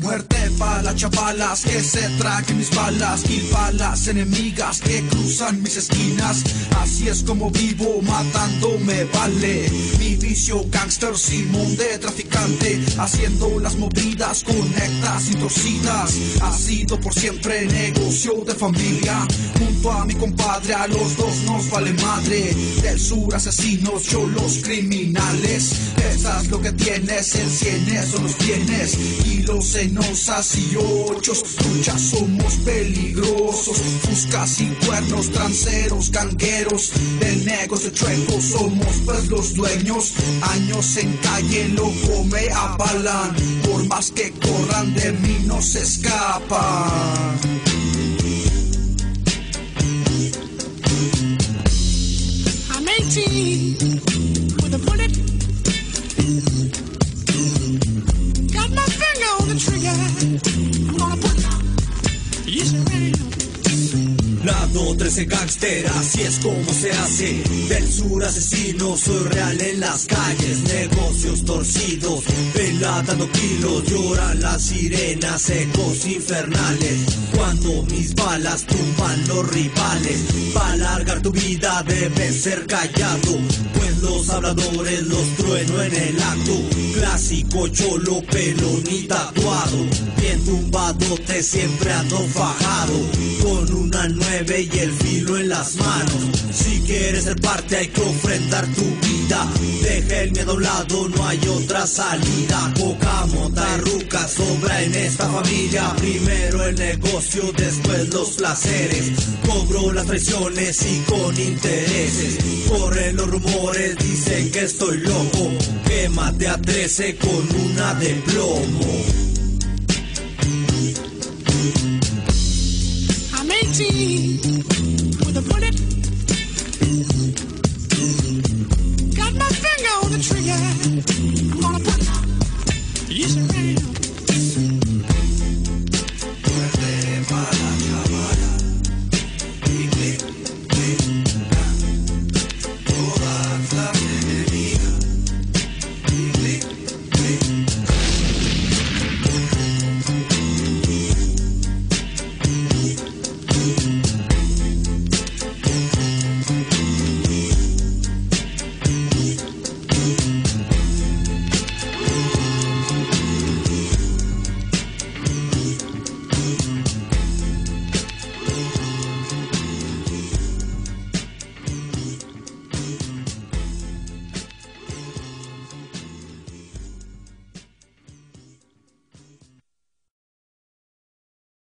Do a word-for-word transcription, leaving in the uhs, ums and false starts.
Muerte para las chavalas que se traguen mis balas, y para las enemigas que cruzan mis esquinas. Así es como vivo, matando me vale. Mi vicio gangster, Simón de traficante, haciendo las movidas conectas y torcidas. Ha sido por siempre negocio de familia. Junto a mi compadre, a los dos nos vale madre. Del sur asesinos, yo los criminales. Pesas lo que tienes, en cienes son los bienes. Y los enosas y ochos, truchas somos peligrosos. Fuscas y cuernos, tranceros, gangueros. Del negocio chueco somos pues los dueños. Años en calle, loco, me avalan. Por más que corran de mí no se escapan. I'm eighteen with a bullet. Got my finger on the trigger. I'm gonna put it. Yes, ready. Lado trece gangster, así es como se hace. Del sur asesino, soy real en las calles. Negocios torcidos, dando kilos. Lloran las sirenas, ecos infernales. Cuando mis balas tumban los rivales. Para alargar tu vida debes ser callado, pues los habladores los trueno en el acto. Clásico cholo, pelo ni tatuado. Bien tumbadote, siempre ando fajado. Con una nueve y el filo en las manos. Si quieres ser parte hay que ofrendar tu vida. Deja el miedo a un lado, no hay otra salida. Poca monta y ruca sobra en esta familia. Primero el negocio, después los placeres. Cobro las traiciones y con intereses. Corren los rumores, dicen que estoy loco. Que maté a trece con una de plomo. I'm eighteen